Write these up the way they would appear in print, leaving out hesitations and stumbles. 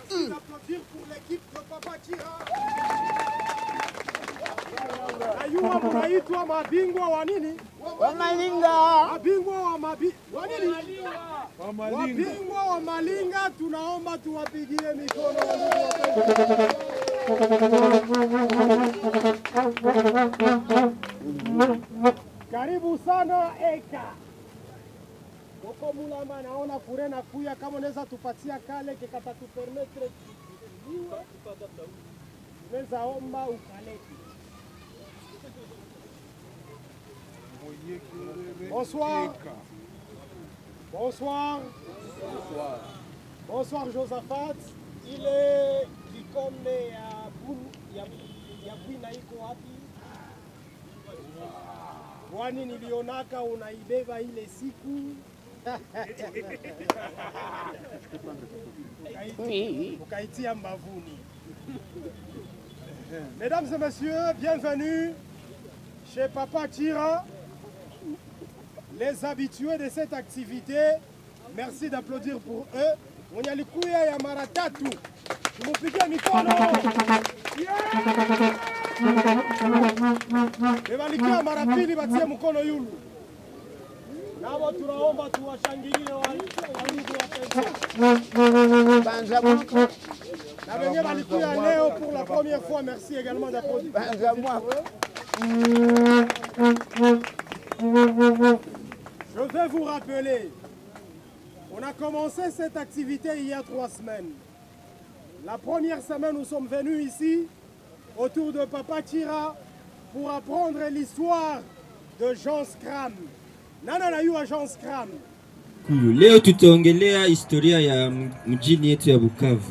Merci d'applaudir pour l'équipe de Papa Chira. Ayua munaitwa mabingwa wa nini? Wa Malinga. Mabingwa wa nini? Wabingwa wa Malinga, tunaomba tuwapigie mikono karibu sana Eka. Koko Mulamba naona kurena kuya, kama unaweza tupatia kale kikata tupermetre kuliwa, unaweza omba ukaleti. Bonsoir. Bonsoir. Bonsoir. Bonsoir Josaphat. Il est Kikombe ya Bwina iko wapi? Kwani nilionaka unaibeba ile siku. Ukaitia mbavuni. Mesdames et messieurs, bienvenue chez Papa Chira. Les habitués de cette activité, merci d'applaudir pour eux. Mwenyalikuya ya mara tatu. Tumupigie mikono. Ebalikia mara pili batie mkono yulu. Nabo tunaomba tuwashangilie wandugu wapenzi. Na wenye balikuya leo pour la première fois, merci également d'applaudir. Je vais vous rappeler, on a commencé cette activité il y a 3 semaines. La première semaine, nous sommes venus ici, autour de Papa Chira, pour apprendre l'histoire de Jean Scram. Nana na yu a Jean Scram. Leo tutaongelea historia ya mjini yetu ya Bukavu.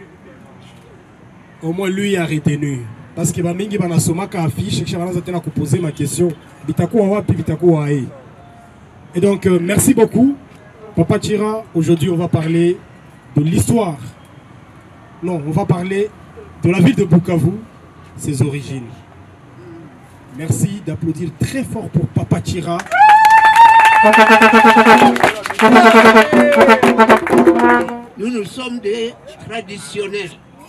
Au moins lui a retenu. Parce que bamingi banasomaka affiche, kisha banaanza tena kuposer ma question. Bitakuwa wapi, bitakuwa ae. Et donc, merci beaucoup, Papa Chira. Aujourd'hui, on va parler de l'histoire. Non, on va parler de la ville de Bukavu, ses origines. Merci d'applaudir très fort pour Papa Chira. Nous sommes des traditionnels.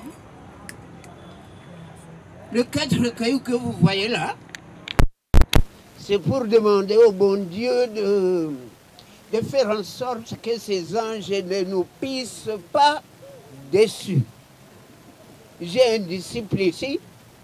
Le 4 cailloux que vous voyez là, c'est pour demander au bon Dieu de faire en sorte que ces anges ne nous pissent pas dessus. J'ai un disciple ici,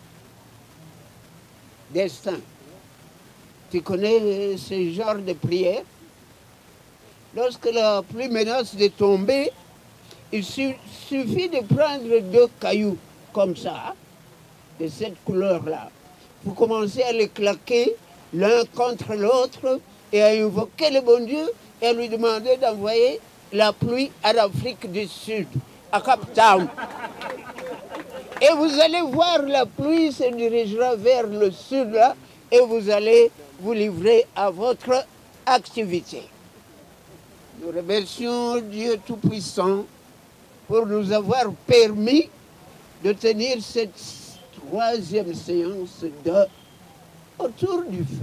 Destin. Tu connais ce genre de prière? Lorsque la pluie menace de tomber, il suffit de prendre 2 cailloux comme ça, de cette couleur-là. Vous commencez à les claquer l'un contre l'autre et à invoquer le bon Dieu et à lui demander d'envoyer la pluie à l'Afrique du Sud, à Cape Town. Et vous allez voir, la pluie se dirigera vers le sud là et vous allez vous livrer à votre activité. Nous remercions Dieu Tout-Puissant pour nous avoir permis de tenir cette 3e séance autour du feu.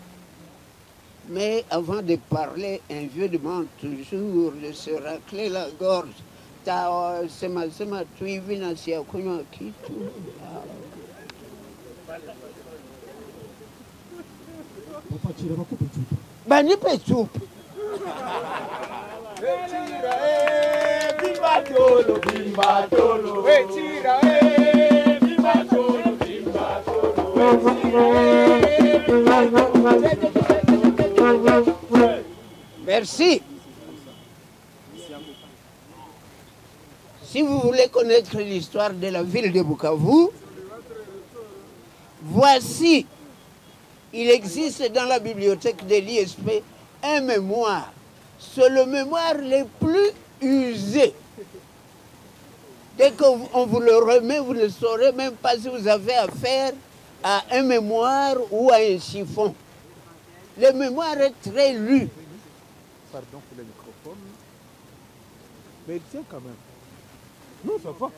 Mais avant de parler, un vieux demande toujours de se racler la gorge. Banipe soupe. Merci. Si vous voulez connaître l'histoire de la ville de Bukavu, voici, il existe dans la bibliothèque de l'ISP un mémoire. C'est le mémoire le plus usé. Dès qu'on vous le remet, vous ne saurez même pas si vous avez affaire à un mémoire ou à un chiffon. Le mémoire est très lu. Pardon pour le microphone. Mais il tient quand même. Non, ça va.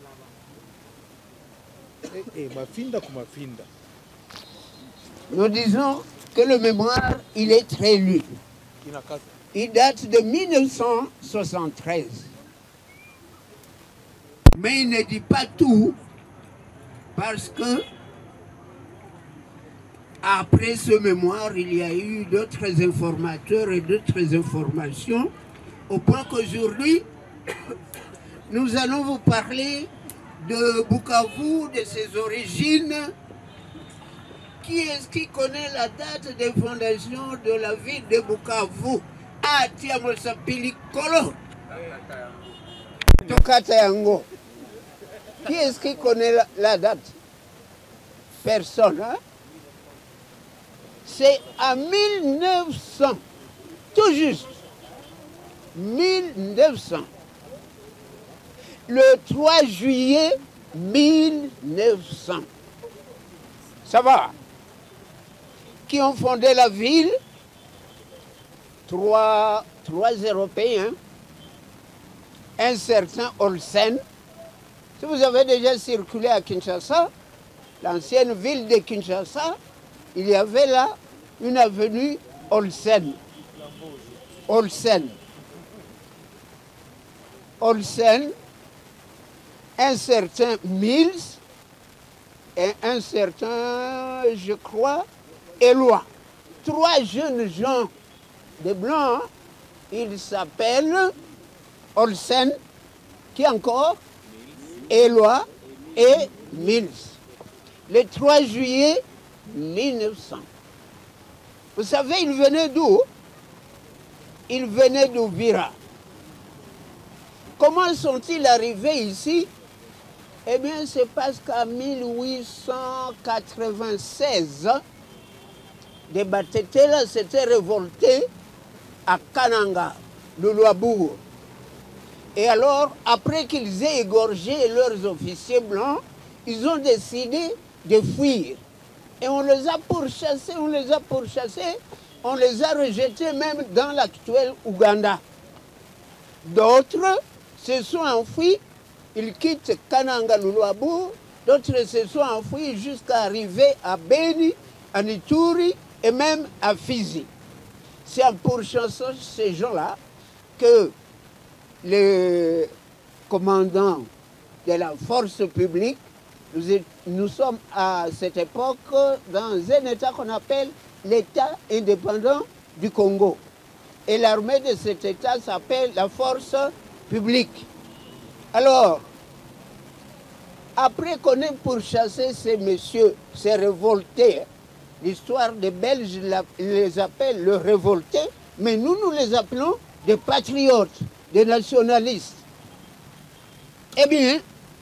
Ma finda comme ma finda. Nous disons que le mémoire, il est très lu. Il date de 1973. Mais il ne dit pas tout parce que après ce mémoire, il y a eu d'autres informateurs et d'autres informations au point qu'aujourd'hui, nous allons vous parler de Bukavu, de ses origines. Qui est-ce qui connaît la date de fondation de la ville de Bukavu? Ah, tiens, moi, ça Pilikolo. Tokata Yango. Qui est-ce qui connaît la date? Personne, hein? C'est à 1900, tout juste. 1900. Le 3 juillet 1900. Ça va? Qui ont fondé la ville? Trois Européens. Un certain Olsen. Si vous avez déjà circulé à Kinshasa, l'ancienne ville de Kinshasa, il y avait là une avenue Olsen. Olsen. Olsen, un certain Mills et un certain, je crois, Éloi. Trois jeunes gens de blancs, ils s'appellent Olsen, qui encore, Éloi et Mills. Le 3 juillet 1900. Vous savez, ils venaient d'où? Ils venaient d'Uvira. Comment sont-ils arrivés ici? Eh bien, c'est parce qu'en 1896, des Batetela s'étaient révoltés à Kananga, le Luabourg. Et alors, après qu'ils aient égorgé leurs officiers blancs, ils ont décidé de fuir. Et on les a pourchassés, on les a rejetés même dans l'actuel Ouganda. D'autres se sont enfuis, ils quittent Kananga Luabourg, d'autres se sont enfuis jusqu'à arriver à Beni, à Ituri et même à Fizi. C'est en pourchassant ces gens-là que le commandant de la force publique, nous sommes à cette époque dans un État qu'on appelle l'État indépendant du Congo. Et l'armée de cet État s'appelle la force publique. Alors, après qu'on ait pourchassé ces messieurs, ces révoltés, l'histoire des Belges les appelle le révolté, mais nous les appelons des patriotes, des nationalistes. Eh bien,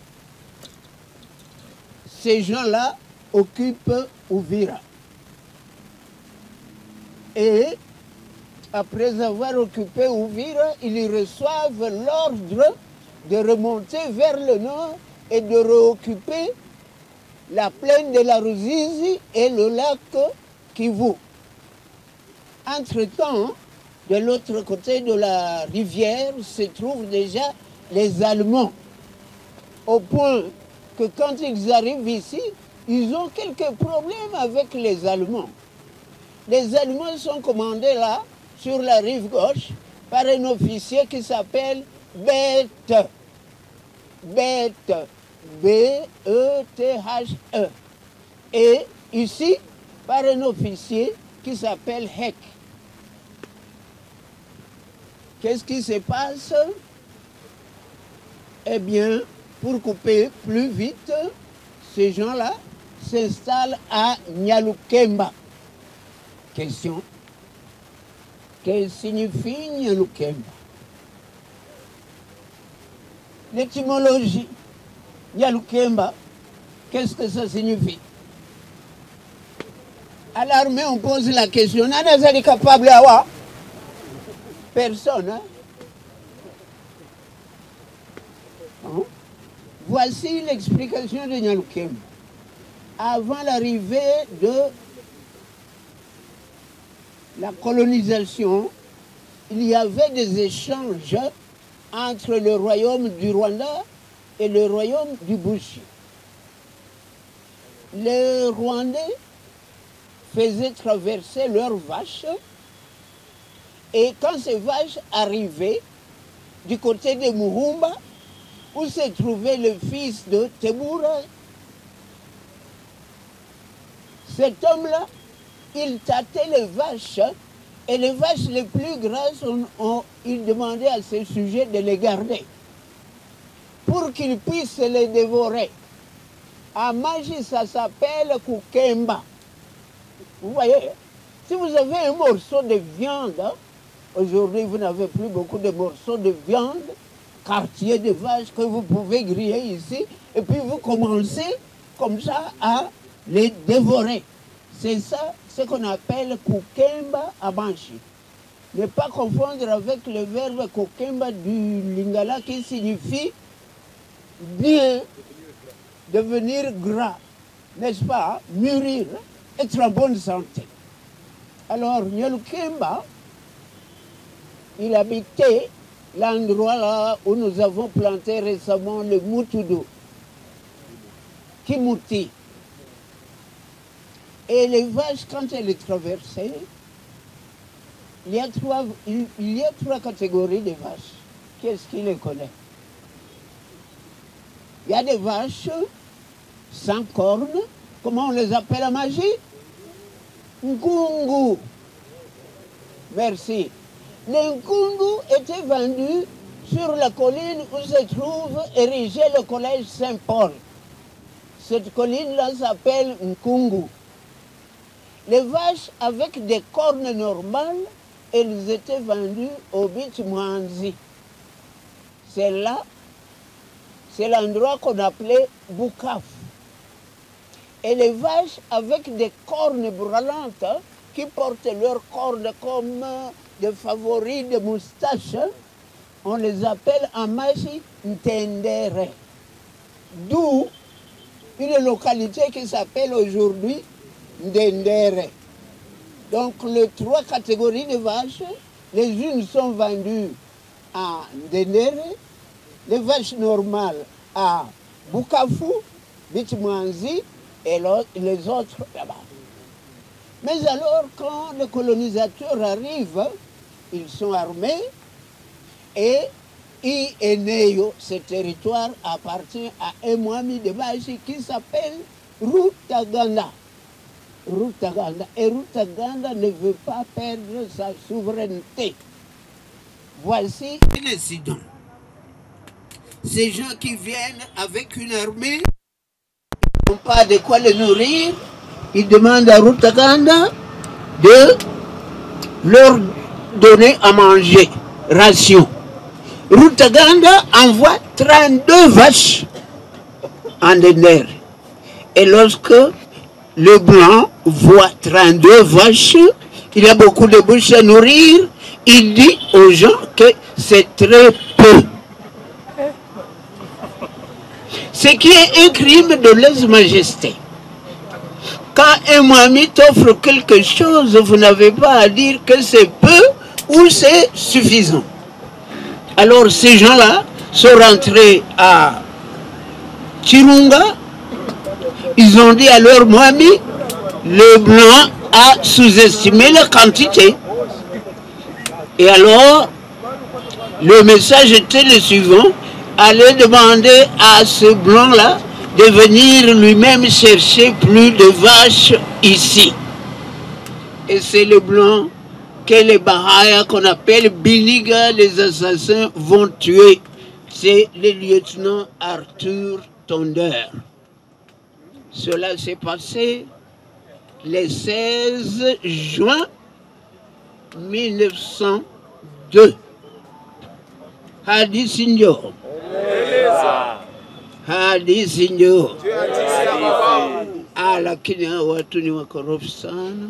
ces gens-là occupent Uvira. Et après avoir occupé Uvira, ils reçoivent l'ordre de remonter vers le nord et de réoccuper la plaine de la Ruzizi et le lac Kivu. Entre-temps, de l'autre côté de la rivière se trouvent déjà les Allemands. Au point que quand ils arrivent ici, ils ont quelques problèmes avec les Allemands. Les Allemands sont commandés là, sur la rive gauche, par un officier qui s'appelle Beth. Beth. B-E-T-H-E. Et ici, par un officier qui s'appelle Heck. Qu'est-ce qui se passe? Eh bien, pour couper plus vite, ces gens-là s'installent à Nyalukemba. Question. Que signifie Nyalukemba? L'étymologie. Nyalukemba, qu'est-ce que ça signifie? À l'armée, on pose la question. Nana est capable d'avoir? Personne. Hein? Bon. Voici l'explication de Nyalukemba. Avant l'arrivée de la colonisation, il y avait des échanges entre le royaume du Rwanda et le royaume du Bushi. Les Rwandais faisaient traverser leurs vaches et quand ces vaches arrivaient du côté de Muhumba, où se trouvait le fils de Teboura. Cet homme-là, il tâtait les vaches, et les vaches les plus grasses, il demandait à ses sujets de les garder pour qu'ils puissent les dévorer. À Magie, ça s'appelle Kukemba. Vous voyez, si vous avez un morceau de viande, aujourd'hui vous n'avez plus beaucoup de morceaux de viande, quartier de vache que vous pouvez griller ici, et puis vous commencez comme ça à les dévorer. C'est ça ce qu'on appelle Kukemba à Magie. Ne pas confondre avec le verbe Kukemba du Lingala qui signifie bien, devenir gras, n'est-ce pas, mûrir, être en bonne santé. Alors, Nyolukemba, il habitait l'endroit là où nous avons planté récemment le Mutudo, Kimuti. Et les vaches, quand elles traversaient, il y a trois catégories de vaches. Qu'est-ce qui les connaît? Il y a des vaches sans cornes. Comment on les appelle à Magie? Nkungu. Merci. Les Nkungu étaient vendus sur la colline où se trouve érigé le collège Saint-Paul. Cette colline-là s'appelle Nkungu. Les vaches avec des cornes normales, elles étaient vendues au Bitmwanzi. C'est là, c'est l'endroit qu'on appelait Bukavu. Et les vaches avec des cornes brûlantes, qui portent leurs cornes comme des favoris de moustaches, on les appelle en Magie Ntendere. D'où une localité qui s'appelle aujourd'hui Ndendere. Donc les trois catégories de vaches, les unes sont vendues à Ndendere, les vaches normales à Bukavu, Bitmwanzi, et les autres là-bas. Mais alors, quand les colonisateurs arrivent, ils sont armés et Ieneyo, ce territoire appartient à un Mwami de Magie qui s'appelle Rutaganda. Rutaganda. Et Rutaganda ne veut pas perdre sa souveraineté. Voici un incident. Ces gens qui viennent avec une armée, ils n'ont pas de quoi les nourrir, ils demandent à Rutaganda de leur donner à manger, ration. Rutaganda envoie 32 vaches en Ndendere. Et lorsque le blanc voit 32 vaches, il y a beaucoup de bouches à nourrir, il dit aux gens que c'est très peu. Ce qui est un crime de lèse-majesté. Quand un Mwami t'offre quelque chose, vous n'avez pas à dire que c'est peu ou c'est suffisant. Alors ces gens-là sont rentrés à Chirunga, ils ont dit à leur Mwami, le blanc a sous-estimé la quantité. Et alors, le message était le suivant, allez demander à ce blanc-là de venir lui-même chercher plus de vaches ici. Et c'est le blanc que les Bahaya qu'on appelle Biniga, les assassins, vont tuer. C'est le lieutenant Arthur Tondeur. Cela s'est passé le 16 juin 1902. Hadi Sinjo. Hadi Sinjo. Lakini watu ni wakorofi sana.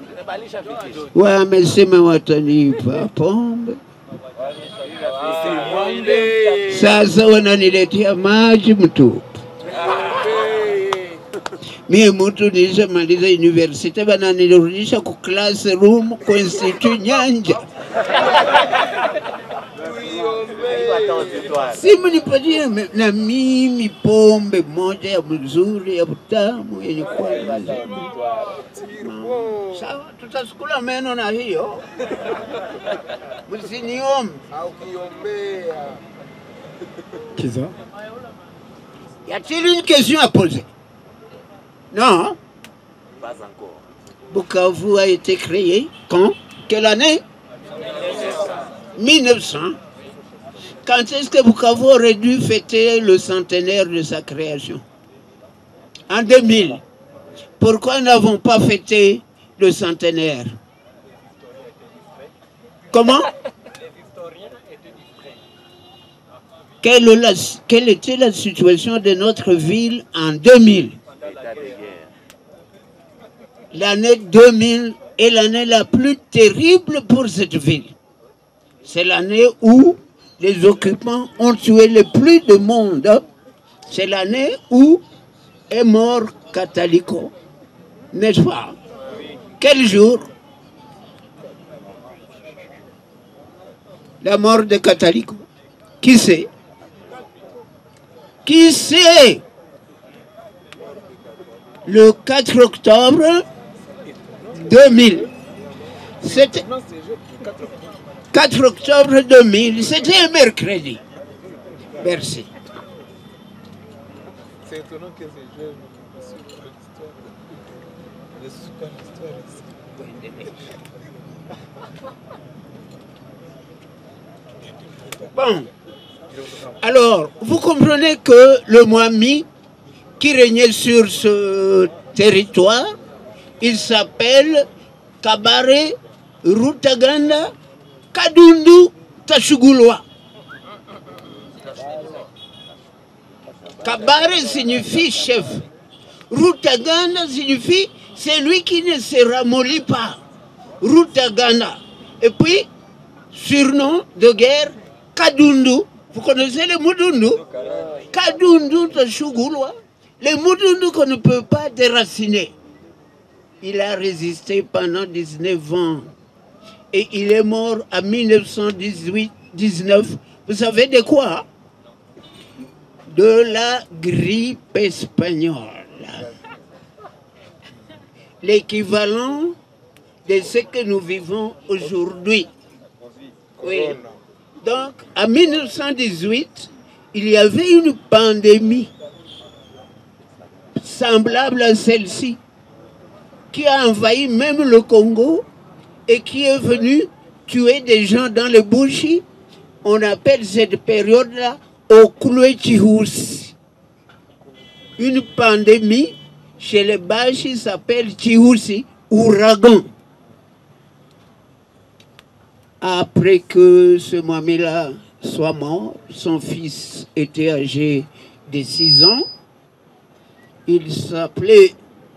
Wamesema watanipa pombe. Sasa wananiletea maji mtupu. Mie mtu nilishamaliza university bananirudisha ku classroom kwa Institut Nyanja. Simu nipatie na mimi pombe moja ya mzuri ya butamu yenye kuwa sawa, tutasukula meno na hiyo. Msiniombe. Qui ça? Y a-t-il une question à poser? Non. Pas encore. Bukavu a été créé quand? Quelle année? 1900. Quand est-ce que Bukavu aurait dû fêter le centenaire de sa création? En 2000. Pourquoi n'avons pas fêté le centenaire? Comment? Quelle était la situation de notre ville en 2000? L'année 2000 est l'année la plus terrible pour cette ville. C'est l'année où les occupants ont tué le plus de monde. C'est l'année où est mort Catalico. N'est-ce pas? Quel jour? La mort de Catalico. Qui c'est? Qui c'est? Le 4 octobre 2000. C'était 4 octobre 2000. C'était un mercredi. Merci. C'est étonnant que ces jeunes ne suivent pas l'histoire. Ne suivent pas l'histoire ici. Bon. Alors, vous comprenez que le Mwami qui régnait sur ce territoire, il s'appelle Kabare Rutaganda Kadundu Tashugulwa. Kabare signifie chef. Rutaganda signifie celui qui ne se ramollit pas. Rutaganda. Et puis, surnom de guerre, Kadundu. Vous connaissez les Mudundu? Kadundu Tashugulwa. Les Mudundu qu'on ne peut pas déraciner. Il a résisté pendant 19 ans. Et il est mort en 1918-19. Vous savez de quoi? De la grippe espagnole. L'équivalent de ce que nous vivons aujourd'hui. Oui. Donc, en 1918, il y avait une pandémie semblable à celle-ci, qui a envahi même le Congo et qui est venu tuer des gens dans le Bushi. On appelle cette période-là Okloué-Tihousi. Une pandémie chez les Bashi s'appelle Tihousi, ouragan. Après que ce Mwami-là soit mort, son fils était âgé de 6 ans. Il s'appelait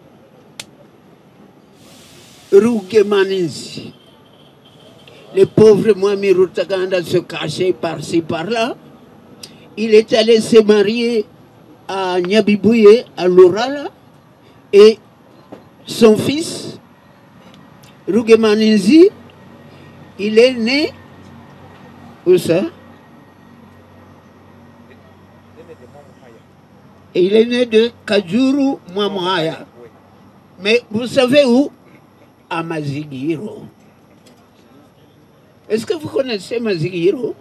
Rugemanisi. Le pauvre Mwami Rutaganda se cachait par-ci, par-là. Il est allé se marier à Nyabibouye, à Lorala, et son fils, Rugemanisi, il est né, où ça? Et il est né de Kajuru Mwamwaya. Mais vous savez où? À Mazigiro. Est-ce que vous connaissez Mazigiro?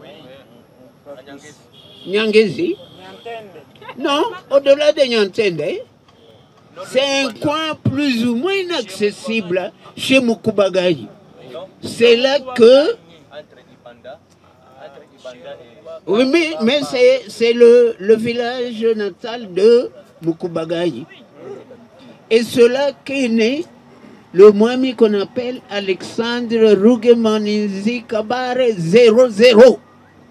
Nyangezi? Non, au-delà de Nyantende. C'est un coin plus ou moins inaccessible chez Mukubagayi. C'est là que... Oui, mais c'est le village natal de Mukubagayi. Et c'est là qu'est né le Mwami qu'on appelle Alexandre Rugemanisi Kabare 00.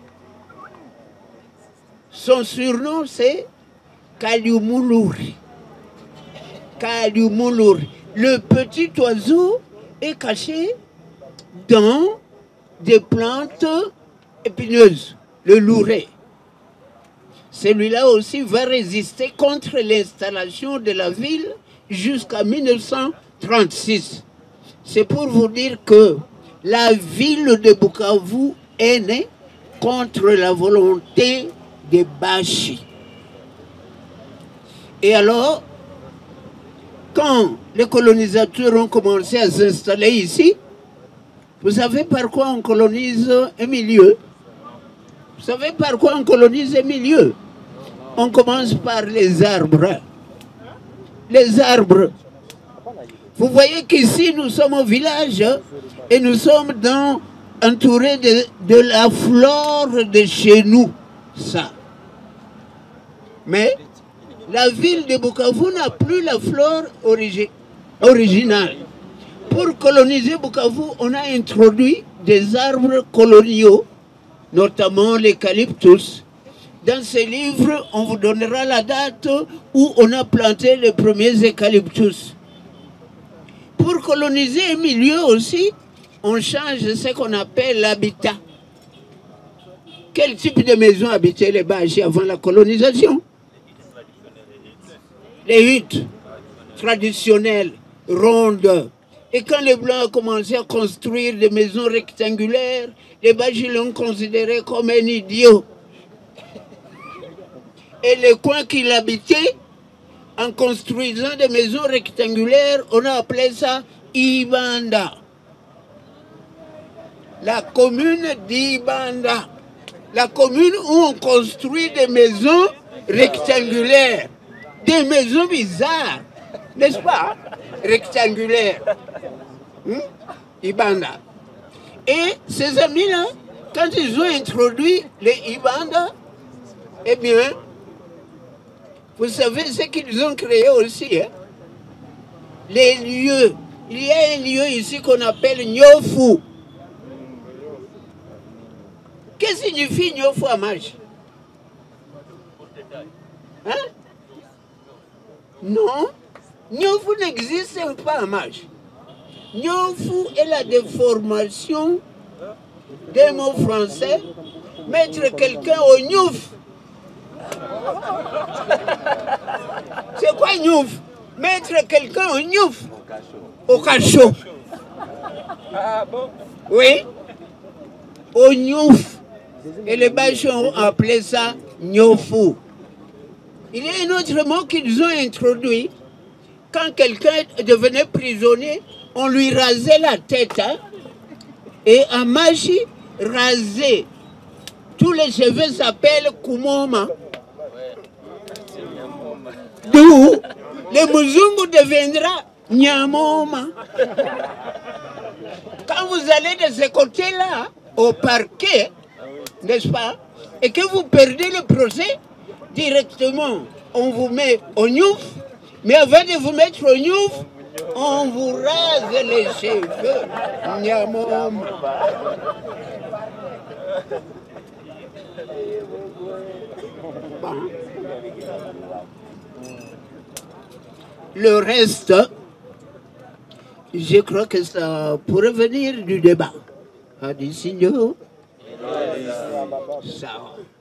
Son surnom c'est Kaliumuluri. Kaliumuluri. Le petit oiseau est caché dans des plantes épineuses, le louret. Celui-là aussi va résister contre l'installation de la ville jusqu'à 1936. C'est pour vous dire que la ville de Bukavu est née contre la volonté des Bashi. Et alors, quand les colonisateurs ont commencé à s'installer ici, vous savez par quoi on colonise un milieu? Vous savez par quoi on colonise les milieux? On commence par les arbres. Les arbres. Vous voyez qu'ici, nous sommes au village et nous sommes entourés de la flore de chez nous. Ça. Mais la ville de Bukavu n'a plus la flore originale. Pour coloniser Bukavu, on a introduit des arbres coloniaux, notamment l'eucalyptus. Dans ce livre, on vous donnera la date où on a planté les premiers eucalyptus. Pour coloniser un milieu aussi, on change ce qu'on appelle l'habitat. Quel type de maison habitaient les Bachis avant la colonisation? Les huttes traditionnelles, rondes. Et quand les Blancs ont commencé à construire des maisons rectangulaires, les Bachis l'ont considéré comme un idiot. Et les coins qu'il habitait, en construisant des maisons rectangulaires, on a appelé ça Ibanda. La commune d'Ibanda. La commune où on construit des maisons rectangulaires. Des maisons bizarres, n'est-ce pas? Rectangulaires. Ibanda. Et ces amis-là, quand ils ont introduit les Ibanda, eh bien, vous savez ce qu'ils ont créé aussi, hein? Les lieux. Il y a un lieu ici qu'on appelle Nyofu. Qu'est-ce que signifie Nyofu à Maji? Hein? Non, Nyofu n'existe pas à Maji. Nyofu est la déformation des mots français, mettre quelqu'un au Nyouf. C'est quoi Nyouf? Mettre quelqu'un au Nyouf. Au cachot. Ah bon? Oui. Au Nyouf. Et les Bachis ont appelé ça Nyofu. Il y a un autre mot qu'ils ont introduit. Quand quelqu'un devenait prisonnier, on lui rasait la tête. Hein? Et à Maji, raser tous les cheveux s'appellent Kumoma. D'où le Muzungu deviendra Nyamoma. Quand vous allez de ce côté-là, au parquet, n'est-ce pas, et que vous perdez le procès, directement, on vous met au Nyouf, mais avant de vous mettre au Nyouf, on vous rase les cheveux. Nyamoma. Bon. Le reste, je crois que ça pourrait venir du débat. A dit signaux. Ça.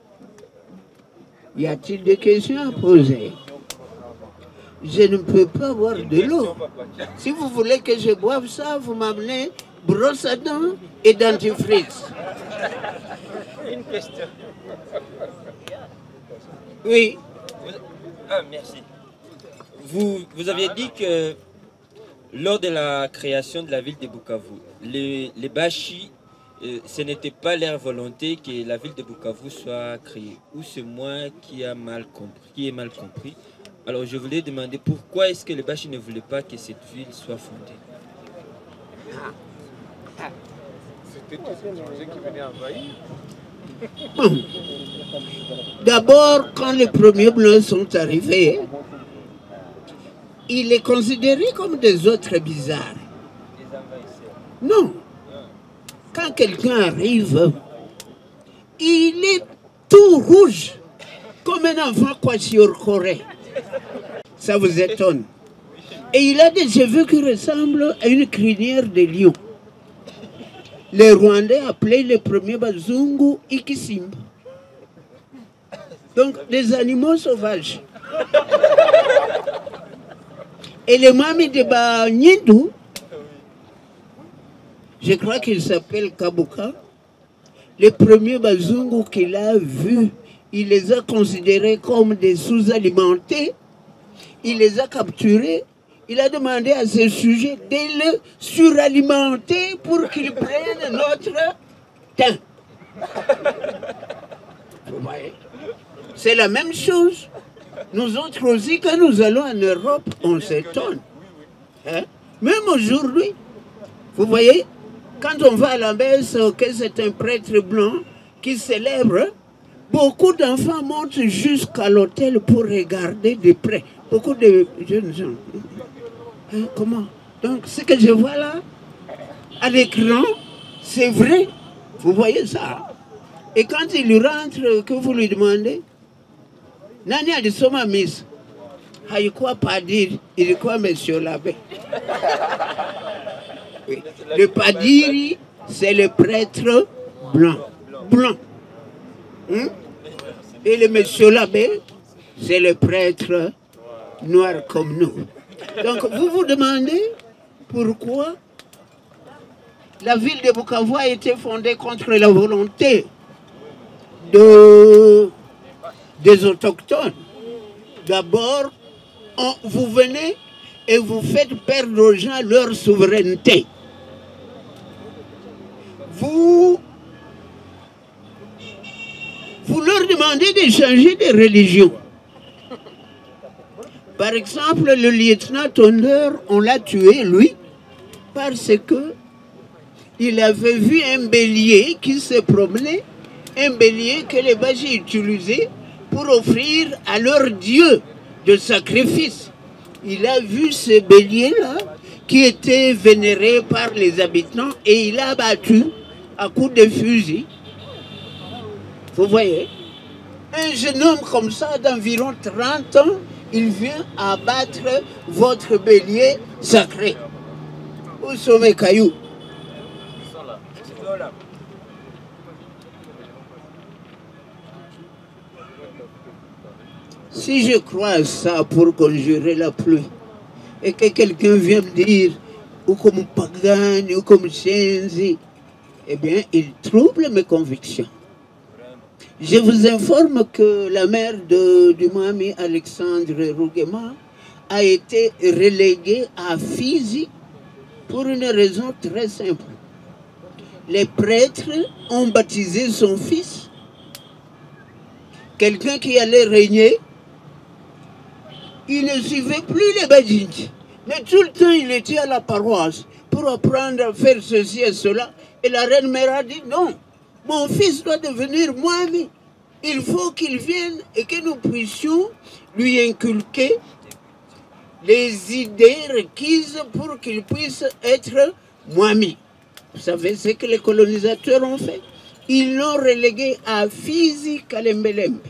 Y a-t-il des questions à poser? Je ne peux pas boire de l'eau. Si vous voulez que je boive ça, vous m'amenez brosse à dents et dentifrice. Une question. Oui. Ah, merci. Vous aviez dit que lors de la création de la ville de Bukavu, les Bachis, ce n'était pas leur volonté que la ville de Bukavu soit créée. Ou c'est moi qui ai mal compris. Alors je voulais demander pourquoi est-ce que les Bachis ne voulaient pas que cette ville soit fondée? C'était tous ces étrangers qui venaient envahir. D'abord, quand les premiers Blancs sont arrivés, il est considéré comme des autres bizarres. Non. Quand quelqu'un arrive, il est tout rouge, comme un enfant kwashiorkore. Ça vous étonne. Et il a des cheveux qui ressemblent à une crinière de lion. Les Rwandais appelaient les premiers Bazungu Ikisimba. Donc des animaux sauvages. Et le mami de Banyindu, je crois qu'il s'appelle Kabuka, les premiers Bazungu qu'il a vus, il les a considérés comme des sous-alimentés, il les a capturés, il a demandé à ce sujet de le suralimenter pour qu'il prenne notre teint. Vous voyez? C'est la même chose. Nous autres aussi, quand nous allons en Europe, on s'étonne. Hein? Même aujourd'hui, vous voyez, quand on va à la messe, que c'est un prêtre blanc qui célèbre, beaucoup d'enfants montent jusqu'à l'hôtel pour regarder de près. Beaucoup de jeunes gens. Hein, comment? Donc, ce que je vois là, à l'écran, c'est vrai. Vous voyez ça? Et quand il rentre, que vous lui demandez, Nani a dit Soma Miss, Haïkwa Padir, il est quoi, monsieur l'abbé? Oui. Le Padiri, c'est le prêtre blanc. Blanc. Et le monsieur l'abbé, c'est le prêtre noir comme nous. Donc vous vous demandez pourquoi la ville de Bukavu a été fondée contre la volonté des autochtones. D'abord, vous venez et vous faites perdre aux gens leur souveraineté. Vous leur demandez de changer de religion. Par exemple, le lieutenant Tondeur, on l'a tué, lui, parce que il avait vu un bélier qui se promenait, un bélier que les Bajis utilisaient pour offrir à leur dieu de sacrifice. Il a vu ce bélier-là qui était vénéré par les habitants et il a battu à coups de fusil. Vous voyez? Un jeune homme comme ça d'environ 30 ans, il vient abattre votre bélier sacré. Où sont mes cailloux? Si je crois à ça pour conjurer la pluie, et que quelqu'un vient me dire, ou comme Pagani, ou comme Shenzi, eh bien, il trouble mes convictions. Je vous informe que la mère du Mohamed Alexandre Rouguema a été reléguée à Fizi pour une raison très simple. Les prêtres ont baptisé son fils, quelqu'un qui allait régner. Il ne suivait plus les Badinji, mais tout le temps il était à la paroisse pour apprendre à faire ceci et cela. Et la reine mère a dit non, mon fils doit devenir Mohamed. Il faut qu'il vienne et que nous puissions lui inculquer les idées requises pour qu'il puisse être Mohamed. Vous savez ce que les colonisateurs ont fait? Ils l'ont relégué à Fizi Kalembelembe,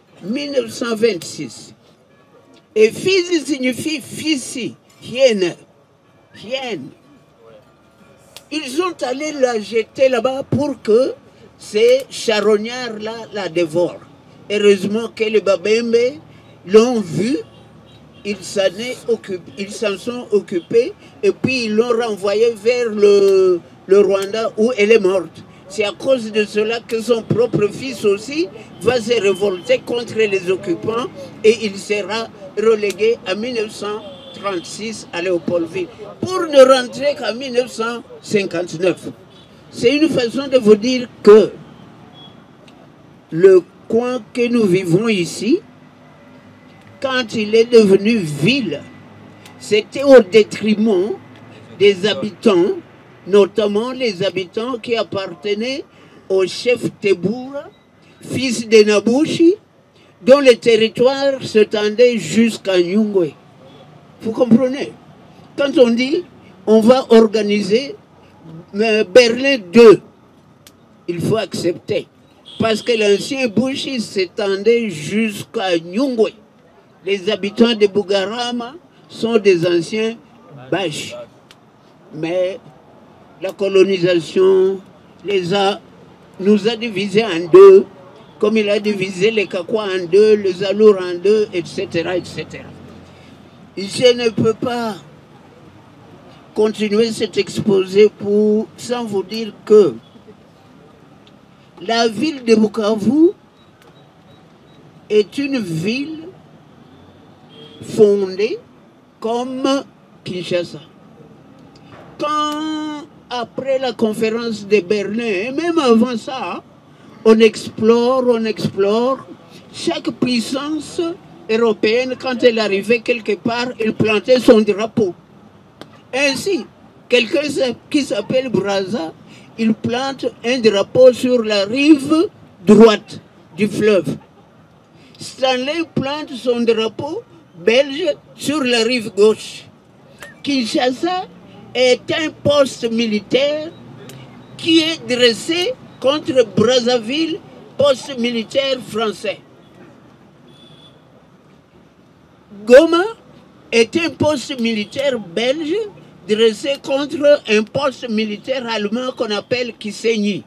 1926. Et Fizi signifie Fisi, hyène, hyène. Ils sont allés la jeter là-bas pour que ces charognards-là la dévorent. Heureusement que les Babembe l'ont vu, ils s'en sont occupés et puis ils l'ont renvoyée vers le Rwanda où elle est morte. C'est à cause de cela que son propre fils aussi va se révolter contre les occupants et il sera relégué en 1936 à Léopoldville pour ne rentrer qu'en 1959. C'est une façon de vous dire que le coin que nous vivons ici, quand il est devenu ville, c'était au détriment des habitants, notamment les habitants qui appartenaient au chef Teboura, fils de Nabushi, dont le territoire s'étendait jusqu'à Nyungwe. Vous comprenez? Quand on dit on va organiser Berlin 2, il faut accepter. Parce que l'ancien Bushi s'étendait jusqu'à Nyungwe. Les habitants de Bugarama sont des anciens Bashi. Mais la colonisation nous a divisés en deux, comme il a divisé les Kakwa en deux, les Alours en deux, etc., etc. Je ne peux pas continuer cet exposé sans vous dire que la ville de Bukavu est une ville fondée comme Kinshasa. Quand, après la conférence de Berlin, et même avant ça, on explore. Chaque puissance européenne, quand elle arrivait quelque part, elle plantait son drapeau. Ainsi, quelqu'un qui s'appelle Brazza, il plante un drapeau sur la rive droite du fleuve. Stanley plante son drapeau belge sur la rive gauche. Kinshasa est un poste militaire qui est dressé contre Brazzaville, poste militaire français. Goma est un poste militaire belge dressé contre un poste militaire allemand qu'on appelle Kisenyi.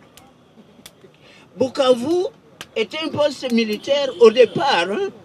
Bukavu est un poste militaire au départ,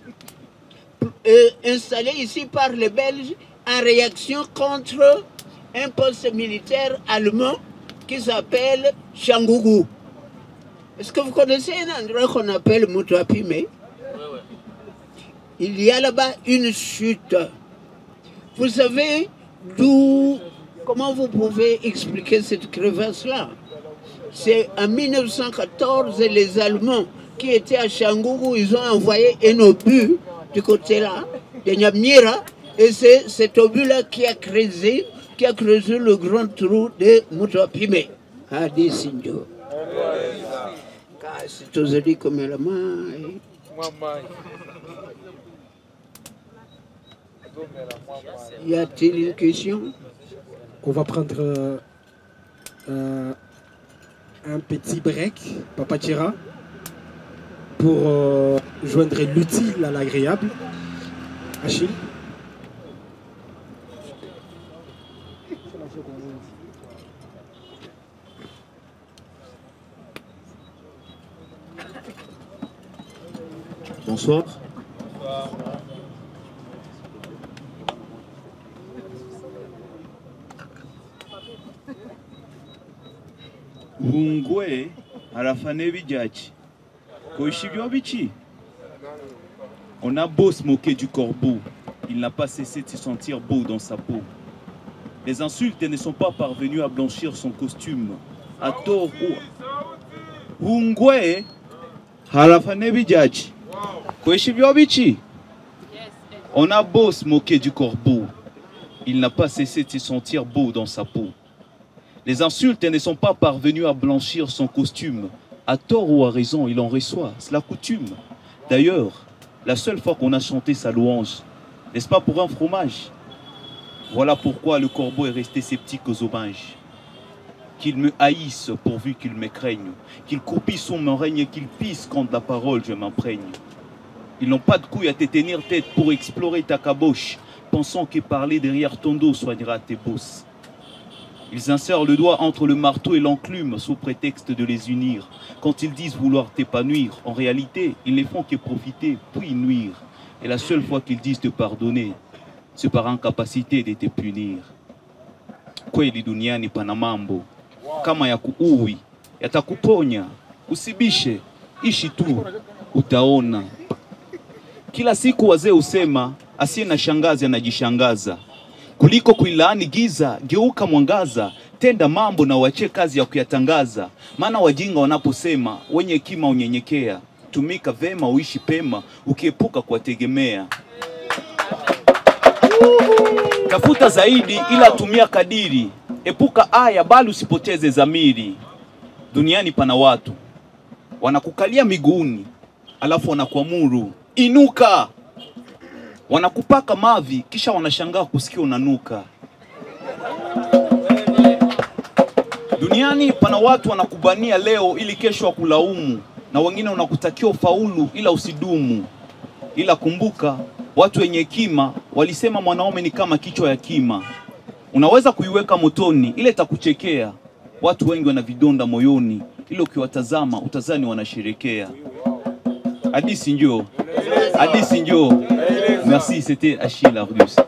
installé ici par les Belges en réaction contre un poste militaire allemand qui s'appelle Changougou. Est-ce que vous connaissez un endroit qu'on appelle Moutouapime? Il y a là-bas une chute. Vous savez comment vous pouvez expliquer cette crevasse-là? C'est en 1914, les Allemands qui étaient à Changougou, ils ont envoyé un obus du côté-là, de Nyamira, et c'est cet obus-là qui a creusé le grand trou de Moutouapime. Ah, des signes. C'est aujourd'hui comme la main. Y a-t-il une question? On va prendre un petit break, Papa Tchera, pour joindre l'utile à l'agréable. Achille. Bonsoir. Hungwe arafane bidjachi. Koishibyo bichi. On a beau se moquer du corbeau, il n'a pas cessé de se sentir beau dans sa peau. Les insultes ne sont pas parvenues à blanchir son costume. À tort ou Hungwe arafane bidjachi. Koishibyo bichi. On a beau se moquer du corbeau, il n'a pas cessé de se sentir beau dans sa peau. Les insultes ne sont pas parvenues à blanchir son costume. À tort ou à raison, il en reçoit, c'est la coutume. D'ailleurs, la seule fois qu'on a chanté sa louange, n'est-ce pas pour un fromage? Voilà pourquoi le corbeau est resté sceptique aux aubages. Qu'il me haïsse pourvu qu'il me craigne, qu'il croupisse on me règne et qu'il pisse quand de la parole je m'imprègne. Ils n'ont pas de couilles à te tenir tête pour explorer ta caboche, pensant que parler derrière ton dos soignera tes bosses. Ils insèrent le doigt entre le marteau et l'enclume sous prétexte de les unir. Quand ils disent vouloir t'épanouir, en réalité, ils ne font que profiter puis nuire. Et la seule fois qu'ils disent te pardonner, c'est par incapacité de te punir. Kweli duniani pana mambo kama ya kuui yatakuponya, usibishe, ishi tu, utaona. Kila siku wazee usema asiye na shangazi anajishangaza. Kuliko kuilaani giza, geuka mwangaza, tenda mambo na uache kazi ya kuyatangaza. Maana wajinga wanaposema, wenye hekima unyenyekea. Tumika vema uishi pema, ukiepuka kuwategemea. Tafuta zaidi ila tumia kadiri. Epuka aya bali usipoteze zamiri. Duniani pana watu wanakukalia miguuni, alafu wanakuamuru inuka. Wanakupaka mavi kisha wanashangaa kusikia unanuka. Duniani pana watu wanakubania leo ili kesho wakulaumu, na wengine wanakutakia ufaulu ila usidumu. Ila kumbuka, watu wenye hekima walisema mwanaume ni kama kichwa ya kima. Unaweza kuiweka motoni ile itakuchekea. Watu wengi wana vidonda moyoni, ila ukiwatazama utazani wanasherekea. Hadisi njoo. Hadisi njoo. Merci, c'était Achille Argus.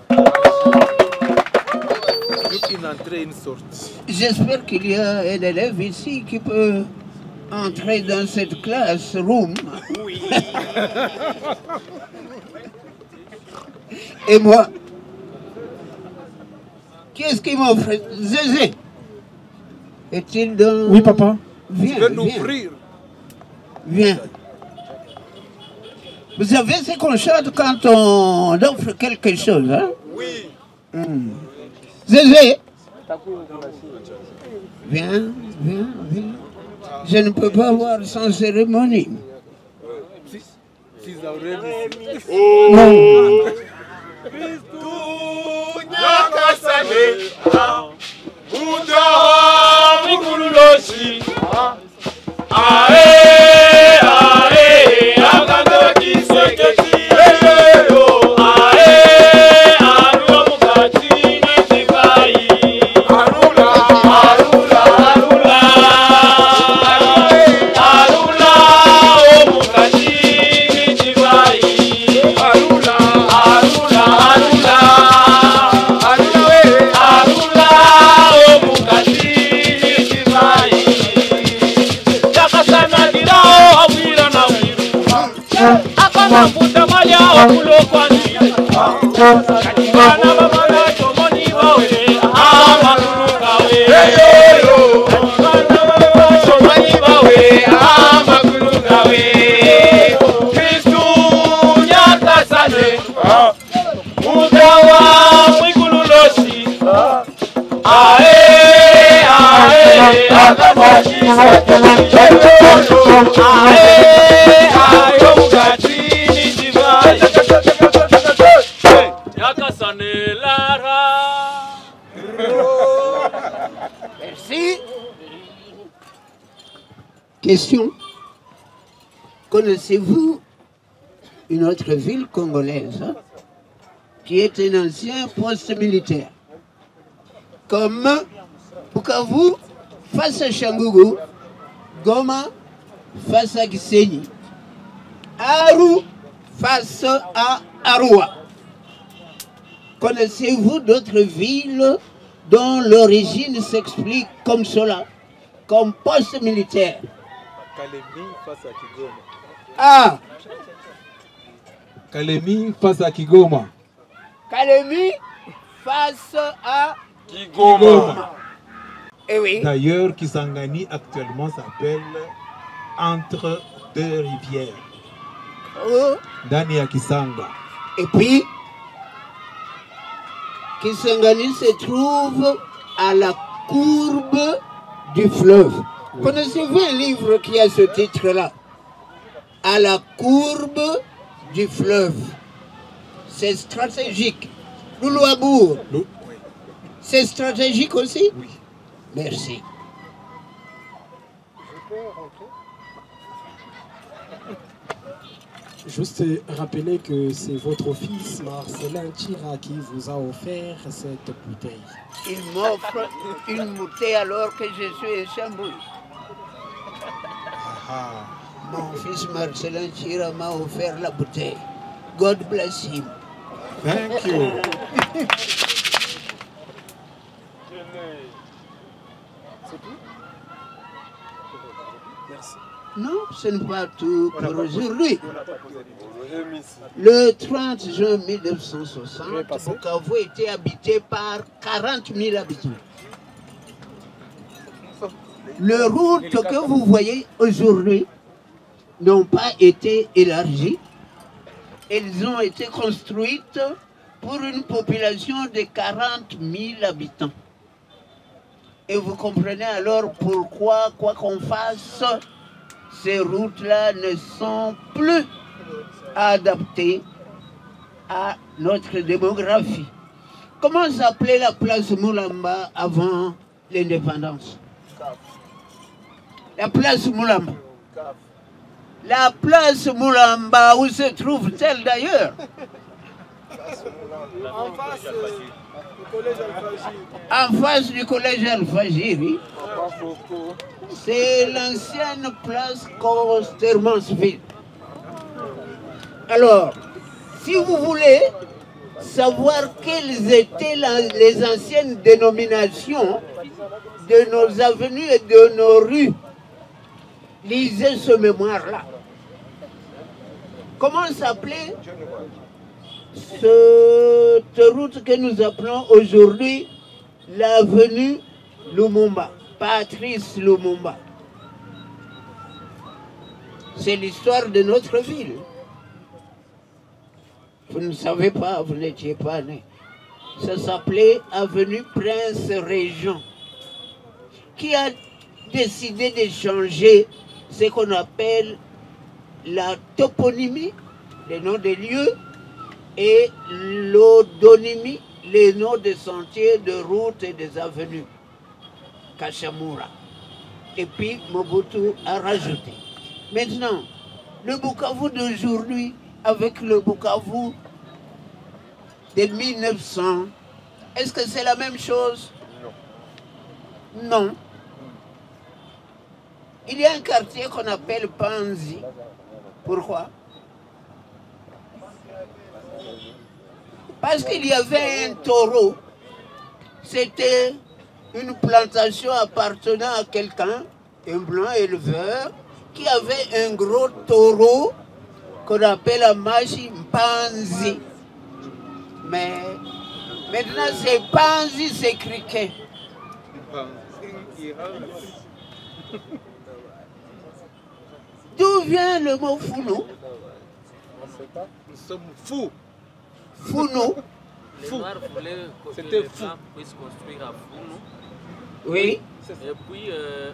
J'espère qu'il y a un élève ici qui peut entrer dans cette classroom. Oui. Et moi, qu'est-ce qui m'offre? Zézé, est-il dans... Oui, papa. Viens, Tu veux nous viens. ouvrir? Viens. Vous savez ce qu'on chante quand on offre quelque chose, hein? Oui. Zézé. Viens, viens, viens. Je ne peux pas voir sans cérémonie. Non. Merci. Question. Connaissez-vous une autre ville congolaise qui est un ancien poste militaire comme Bukavu face à Changougou, Goma face à Gisenyi, Aru face à Arua? Connaissez-vous d'autres villes dont l'origine s'explique comme cela, comme poste militaire? Kalemi face à Kigoma. Ah! Kalemi face à Kigoma. Kalemi face à Kigoma. Eh oui. D'ailleurs, Kisangani actuellement s'appelle Entre deux rivières. Oh. Dani à Kisanga. Et puis, Kisangani se trouve à la courbe du fleuve. Oui. Connaissez-vous un livre qui a ce titre-là? À la courbe du fleuve. C'est stratégique. Loulouabourg. Oui. C'est stratégique aussi? Oui. Merci. Juste rappeler que c'est votre fils Marcelin Tchira qui vous a offert cette bouteille. Il m'offre une bouteille alors que je suis à Chambouille. Mon fils Marcelin Tchira m'a offert la bouteille. God bless him. Thank you. Merci. Non, ce n'est pas tout pour aujourd'hui. Le 30 juin 1960, Bukavu était habité par 40 000 habitants. Les routes que vous voyez aujourd'hui n'ont pas été élargies. Elles ont été construites pour une population de 40 000 habitants. Et vous comprenez alors pourquoi, quoi qu'on fasse, ces routes-là ne sont plus adaptées à notre démographie. Comment s'appelait la place Moulamba avant l'indépendance? La place Moulamba. La place Moulamba, où se trouve-t-elle d'ailleurs? En face du collège Al-Fajir, oui. C'est l'ancienne place Costermansville. Alors, si vous voulez savoir quelles étaient les anciennes dénominations de nos avenues et de nos rues, lisez ce mémoire-là. Comment s'appelait cette route que nous appelons aujourd'hui l'avenue Lumumba, Patrice Lumumba? C'est l'histoire de notre ville. Vous ne savez pas, vous n'étiez pas né. Ça s'appelait Avenue Prince Régent. Qui a décidé de changer ce qu'on appelle la toponymie, les noms des lieux, et l'odonymie, les noms des sentiers, de routes et des avenues. Kachamura. Et puis Mobutu a rajouté. Maintenant, le Bukavu d'aujourd'hui avec le Bukavu de 1900, est-ce que c'est la même chose? Non. Non. Il y a un quartier qu'on appelle Panzi. Pourquoi? Parce qu'il y avait un taureau. C'était une plantation appartenant à quelqu'un, un blanc éleveur, qui avait un gros taureau qu'on appelle la Machi Panzi. Mais maintenant c'est Panzi, c'est criquet. D'où vient le mot Founou? Nous sommes fous. Founou. Les Noirs voulaient que C'était les fou. Blancs puissent construire à Founou. Oui. Et puis,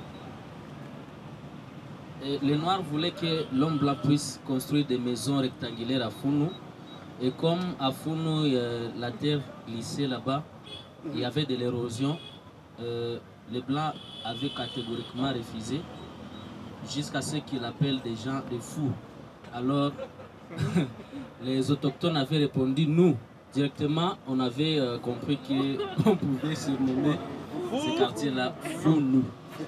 les Noirs voulaient que l'homme blanc puisse construire des maisons rectangulaires à Founou. Et comme à Founou, la terre glissait là-bas, il y avait de l'érosion, les Blancs avaient catégoriquement refusé, jusqu'à ce qu'ils appellent des gens des fous. Alors, les autochtones avaient répondu, nous, directement, on avait compris qu'on pouvait surnommer ces quartiers-là Founou.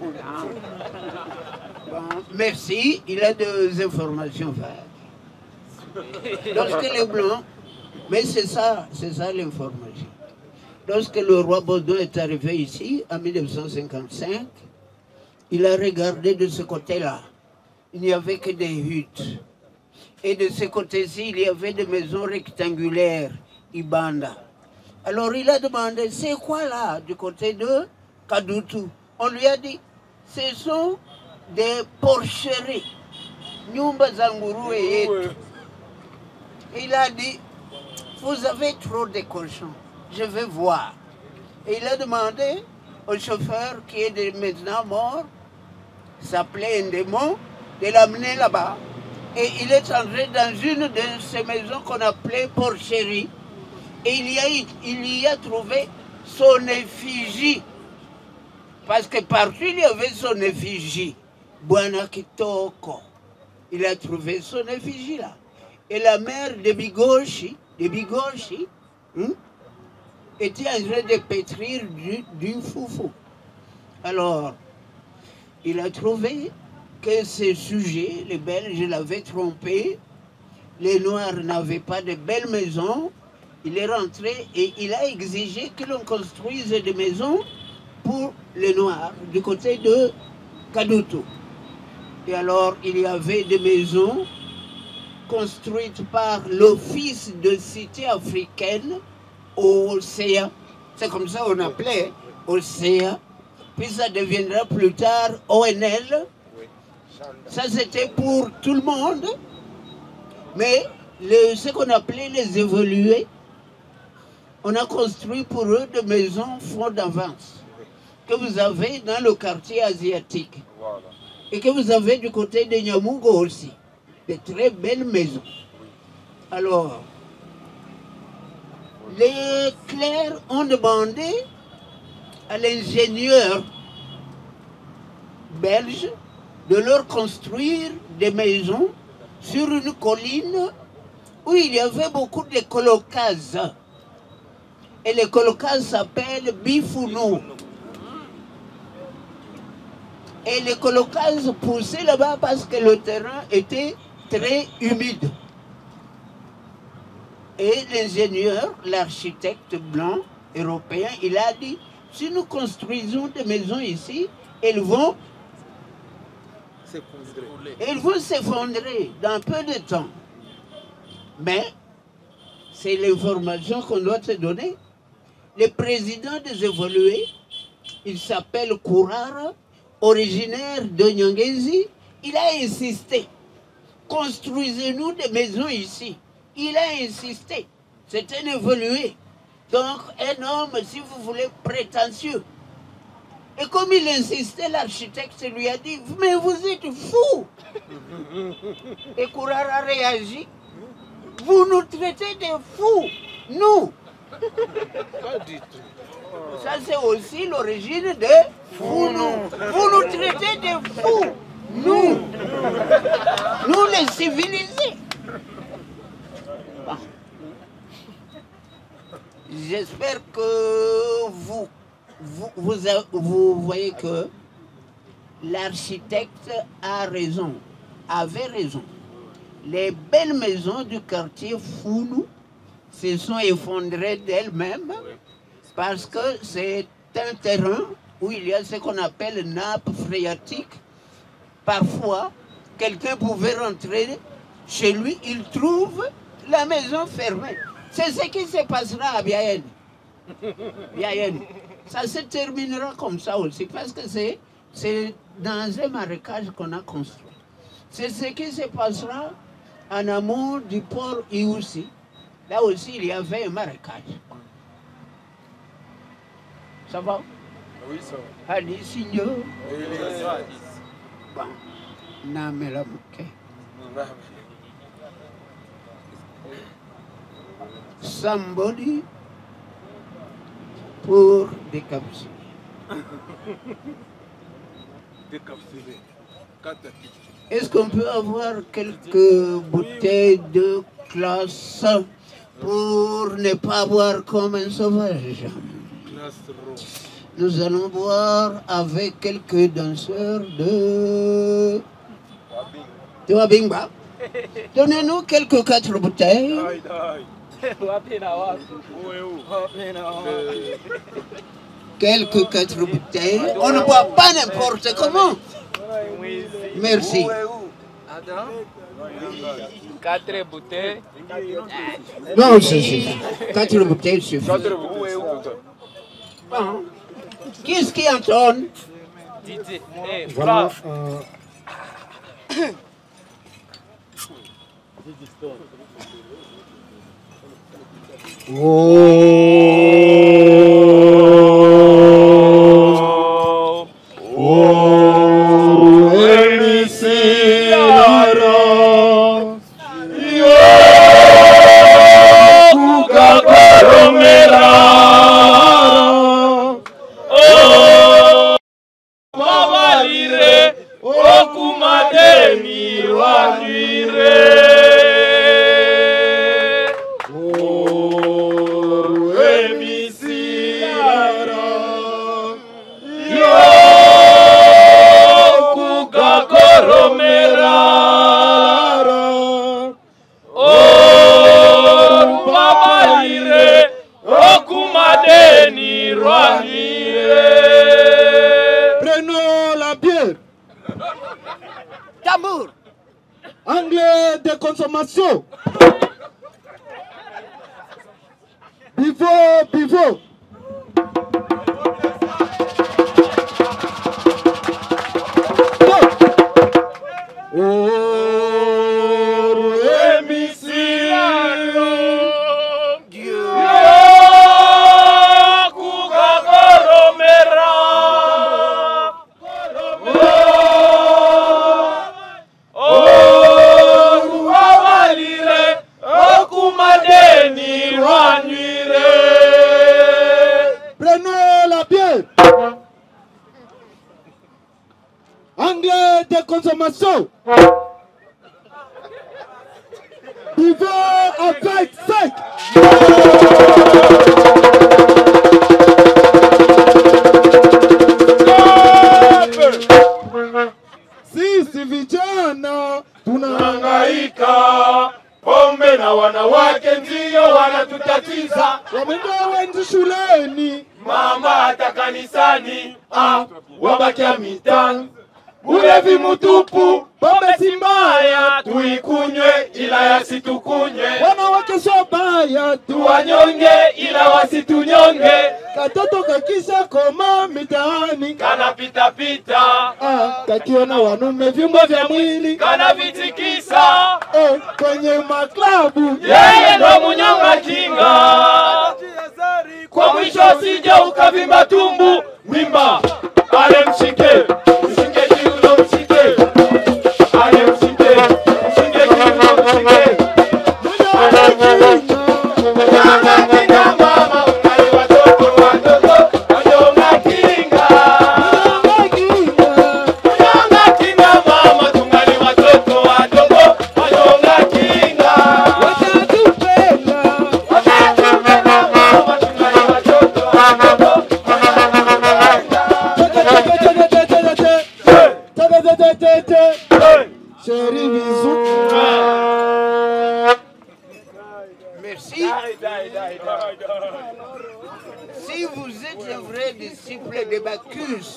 Bon, merci, il a des informations vagues. Lorsque les Blancs, mais c'est ça l'information. Lorsque le roi Baudouin est arrivé ici, en 1955, il a regardé de ce côté-là. Il n'y avait que des huttes. Et de ce côté-ci, il y avait des maisons rectangulaires, Ibanda. Alors il a demandé, c'est quoi là, du côté de Kadutu? On lui a dit, ce sont des porcheries. Nyumba Zanguru et Etu. Il a dit, vous avez trop de cochons, je vais voir. Et il a demandé au chauffeur qui est maintenant mort, s'appelait un démon, de l'amener là-bas. Et il est entré dans une de ces maisons qu'on appelait porcherie. Et il y a trouvé son effigie. Parce que partout il y avait son effigie. Bwana Kitoko. Il a trouvé son effigie là. Et la mère de Bigoshi était en train de pétrir du foufou. Alors, il a trouvé que ces sujets, les Belges l'avaient trompé, les Noirs n'avaient pas de belles maisons. Il est rentré et il a exigé que l'on construise des maisons pour les Noirs du côté de Kadutu. Et alors, il y avait des maisons construites par l'Office de cité africaine, OCA. C'est comme ça qu'on appelait, OCA. Puis ça deviendra plus tard ONL. Ça, c'était pour tout le monde. Mais ce qu'on appelait les évolués, on a construit pour eux des maisons front d'avance que vous avez dans le quartier asiatique. Voilà. Et que vous avez du côté de Nyamungo aussi. De très belles maisons. Alors, les clercs ont demandé à l'ingénieur belge de leur construire des maisons sur une colline où il y avait beaucoup de colocas. Et les colocas s'appellent Bifounou. Et les colocas poussaient là-bas parce que le terrain était très humide. Et l'ingénieur, l'architecte blanc européen, il a dit, si nous construisons des maisons ici, elles vont s'effondrer dans peu de temps. Mais c'est l'information qu'on doit te donner. Le président des évolués, il s'appelle Kourara, originaire de Nyangezi, il a insisté construisez-nous des maisons ici. Il a insisté. C'est un évolué. Donc, un homme, si vous voulez, prétentieux. Et comme il insistait, l'architecte lui a dit, mais vous êtes fou. Et Kourara a réagi, vous nous traitez de fous, nous. Ça, c'est aussi l'origine de fou, nous. Vous nous traitez de fous, nous. Nous, les civilisés. Bon. J'espère que vous voyez que l'architecte a raison, avait raison. Les belles maisons du quartier Founou se sont effondrées d'elles-mêmes parce que c'est un terrain où il y a ce qu'on appelle une nappe phréatique. Parfois, quelqu'un pouvait rentrer chez lui, il trouve la maison fermée. C'est ce qui se passera à Biayen. Ça se terminera comme ça aussi, parce que c'est dans un marécage qu'on a construit. C'est ce qui se passera en amont du port Iousi. Là aussi, il y avait un marécage. Ça va? Oui, ça va. Allez, signor. Bon. Namela Bouquet. Somebody pour décapsuler. Décapsuler. Est-ce qu'on peut avoir quelques bouteilles de classe pour ne pas boire comme un sauvage? Nous allons boire avec quelques danseurs de Wabingba. Donnez-nous quelques 4 bouteilles. Quelques 4 bouteilles. On ne boit pas n'importe comment. Merci. 4 bouteilles. Non, c'est 4 bouteilles suffisent. Bon. Qu'est-ce qui entonne? Voilà. Prenons la bière. Tambour. Anglais de consommation. Pivot, pivot. Prenons la bière. Anglais de consommation. Buvons avec sec. Sisi vijana tunahangaika, pombe na wanawake ndio wanatutatiza. Wameenda wengi shuleni, mama hata kanisani, wabakia mitani. Ulevi mutupu, pombe si mbaya, tuikunywe ila yasitukunywe. Wanawake so baya, tuwanyonge ila wasitunyonge. Katoto kakisha koma mitaani kana pita pita, kakiona wanume vyumba vya mwili kana vitikisa, kwenye maklabu yeye ndo munyonga kinga. Kwa mwisho usije ukavimba tumbu, wimba ale mshike mshike kiuno mshike, ale mshike mshike kiuno mshike, munyonga kinga mama, ungali watoto wadogo, munyonga kinga, munyonga kinga mama, tungali watoto wadogo, munyonga kinga, watatupenda mama, tungali watoto wadogo, Chérie, bisous. Merci. Si vous êtes un vrai disciple de Bacchus,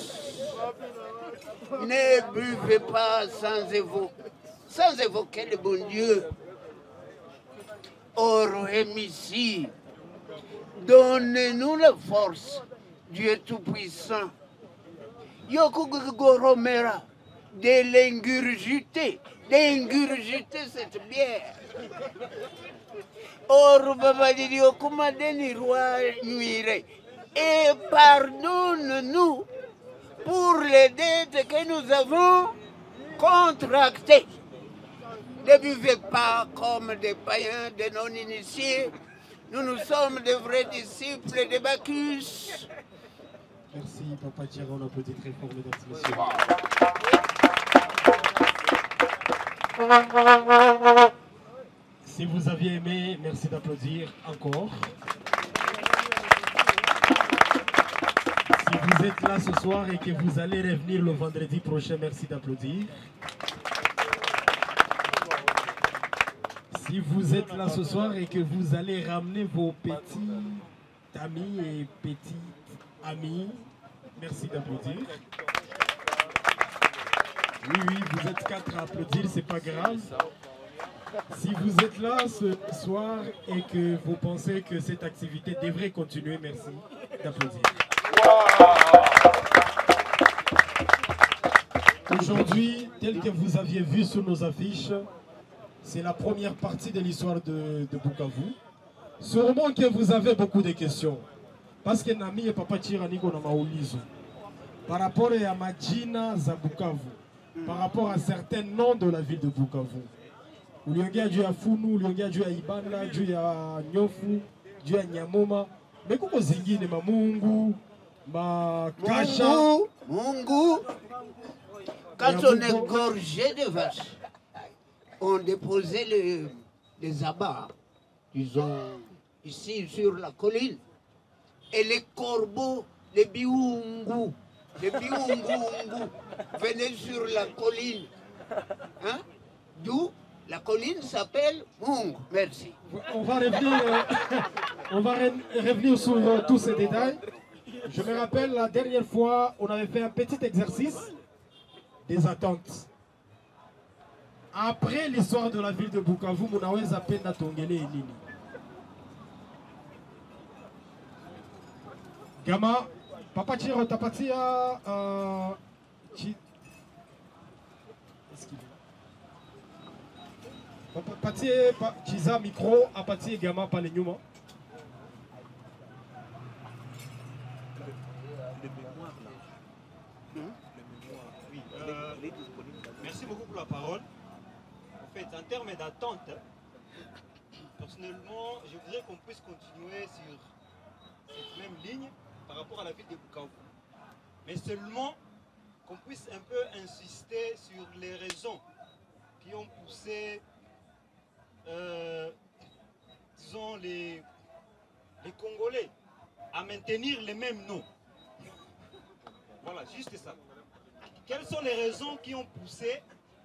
ne buvez pas sans évoquer le bon Dieu. Orem ici, donnez-nous la force, Dieu Tout-Puissant. Yokugoromera, de l'ingurgiter cette bière. Or, Babadidi Okumadeni Roi Nuire, et pardonne-nous pour les dettes que nous avons contractées. Ne buvez pas comme des païens, des non-initiés. Nous sommes de vrais disciples de Bacchus. Merci, Papa Thierry, on applaudit très fort, mesdames et messieurs. Si vous aviez aimé, merci d'applaudir encore. Si vous êtes là ce soir et que vous allez revenir le vendredi prochain, merci d'applaudir. Si vous êtes là ce soir et que vous allez ramener vos petits amis et petites amis, merci d'applaudir. Oui, vous êtes 4 à applaudir, c'est pas grave. Si vous êtes là ce soir et que vous pensez que cette activité devrait continuer, merci d'applaudir. Aujourd'hui, tel que vous aviez vu sur nos affiches, c'est la première partie de l'histoire de Bukavu. Sûrement que vous avez beaucoup de questions. Parce que Nami et Papa Chiraniko na maulizo. Par rapport à Majina za Bukavu, par rapport à certains noms de la ville de Bukavu. Uliongea juu ya Funu, uliongea juu ya Ibanda, juu ya Nyofu, juu ya Nyamoma. Mais kuko zingine Mamungu, Makasha. Mungu. Quand on est gorgé de vaches, on déposait les abats, disons, ici sur la colline. Et les corbeaux, les biungu venaient sur la colline. Hein? D'où la colline s'appelle Mungu. Merci. On va revenir sur tous ces détails. Je me rappelle la dernière fois, on avait fait un petit exercice des attentes. Après l'histoire de la ville de Bukavu, munaweza penda tongele nini? Gama, Papa Chiro tapatia Patie Chiza micro, apatie Gama pale nyuma. Merci beaucoup pour la parole. En fait, en termes d'attente, personnellement, je voudrais qu'on puisse continuer sur cette même ligne par rapport à la ville de Bukavu. Mais seulement qu'on puisse un peu insister sur les raisons qui ont poussé, disons, les Congolais à maintenir les mêmes noms. Voilà, juste ça. Quelles sont les raisons qui ont poussé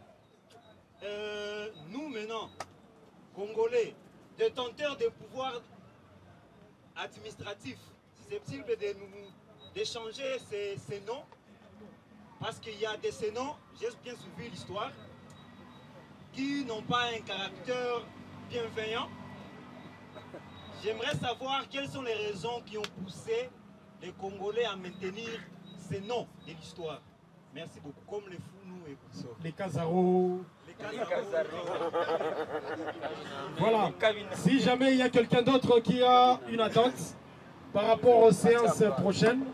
nous maintenant, Congolais, détenteurs de pouvoirs administratifs, susceptibles d'échanger ces noms, parce qu'il y a ces noms, j'ai bien suivi l'histoire, qui n'ont pas un caractère bienveillant. J'aimerais savoir quelles sont les raisons qui ont poussé les Congolais à maintenir ces noms de l'histoire. Merci beaucoup. Comme les Founou et Kousor. Les Kazaro. Les Kazaro. Voilà. Si jamais il y a quelqu'un d'autre qui a une attente par rapport aux séances prochaines.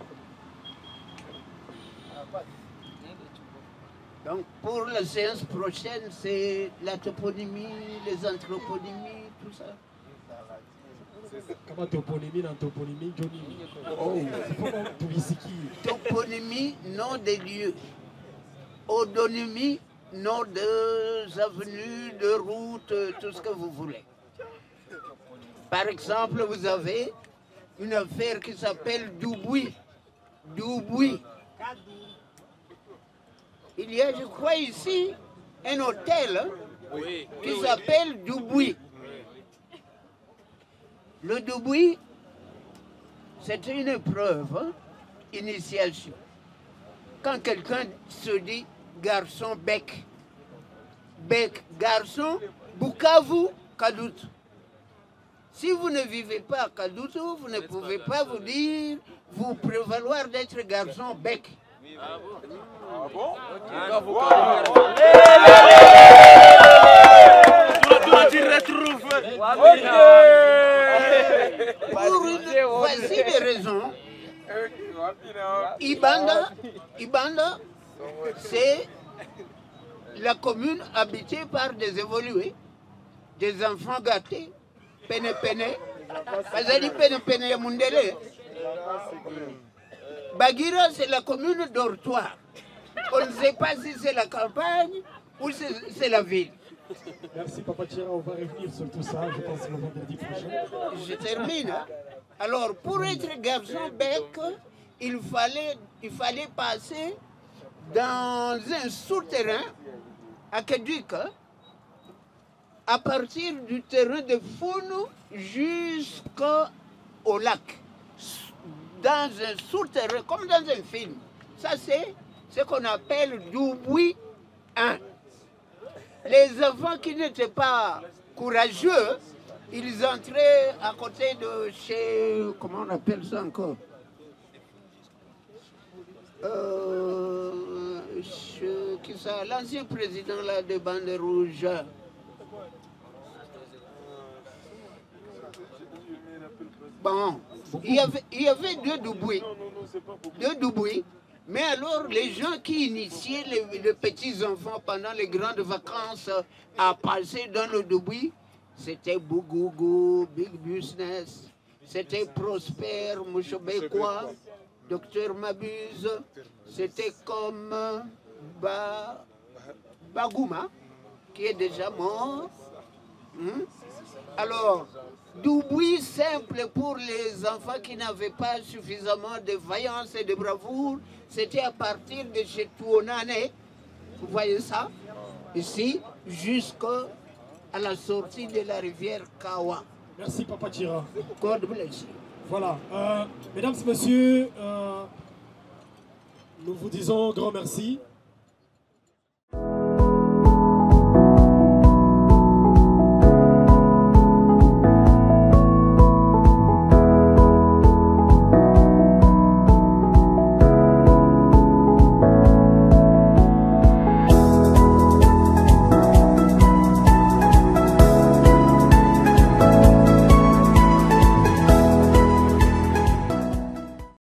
Donc pour la séance prochaine, c'est la toponymie, les anthroponymies, tout ça. Comment toponymie dans toponymie, Johnny? Oh, c'est pas toponymie, nom des lieux. Odonymie, nom de avenues, de routes, tout ce que vous voulez. Par exemple, vous avez une affaire qui s'appelle Douboui. Douboui. Il y a, je crois, ici, un hôtel qui s'appelle Douboui. Le Douboui, c'est une épreuve, initiation. Quand quelqu'un se dit garçon bec, bec, garçon, Bukavu, Kadutu. Si vous ne vivez pas à Kadutu, vous ne pouvez pas vous dire, vous prévaloir d'être garçon bec. Ah bon? Pour voici des raisons. Ibanda, c'est la commune habitée par des évolués, des enfants gâtés, pene-pene. Pene-pene ya Mundele. Bagira, c'est la commune dortoir. On ne sait pas si c'est la campagne ou c'est la ville. Merci Papa Tchira, on va revenir sur tout ça, je pense le vendredi prochain. Je termine. Alors, pour être garçon bec, il fallait passer dans un souterrain à Kéduc, à partir du terrain de Founou jusqu'au lac. Dans un souterrain, comme dans un film. Ça, c'est ce qu'on appelle Douboui 1. Les enfants qui n'étaient pas courageux, ils entraient à côté de chez... Comment on appelle ça encore? L'ancien président là, de Bande Rouge. Bon, il y avait deux Douboui. Mais alors, les gens qui initiaient les petits-enfants pendant les grandes vacances à passer dans le Douboui, c'était Bougougou, Big Business, c'était Prosper, Mouchobekwa, Docteur Mabuse, c'était comme Bagouma, qui est déjà mort. Alors, Douboui simple pour les enfants qui n'avaient pas suffisamment de vaillance et de bravoure, c'était à partir de chez Touonane, vous voyez ça, ici, jusqu'à la sortie de la rivière Kawa. Merci Papa Tchira. God bless you. Voilà, mesdames et messieurs, nous vous disons grand merci.